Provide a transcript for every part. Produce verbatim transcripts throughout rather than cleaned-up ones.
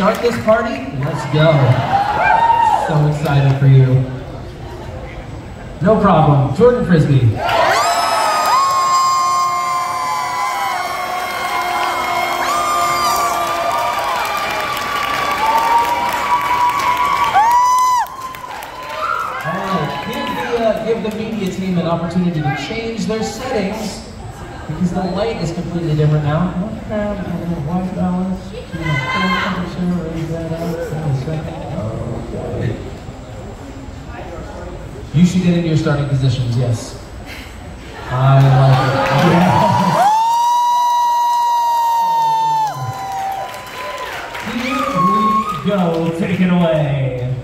start this party? Let's go. So excited for you. No problem. Jordan Frisbee. Give the media team an opportunity to change their settings because the light is completely different now. White balance. Raise that up. Okay. You should get into your starting positions, yes. I like it. Yeah. Here we go. Take it away.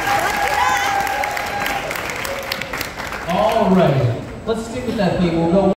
All right, let's stick with that theme. We'll go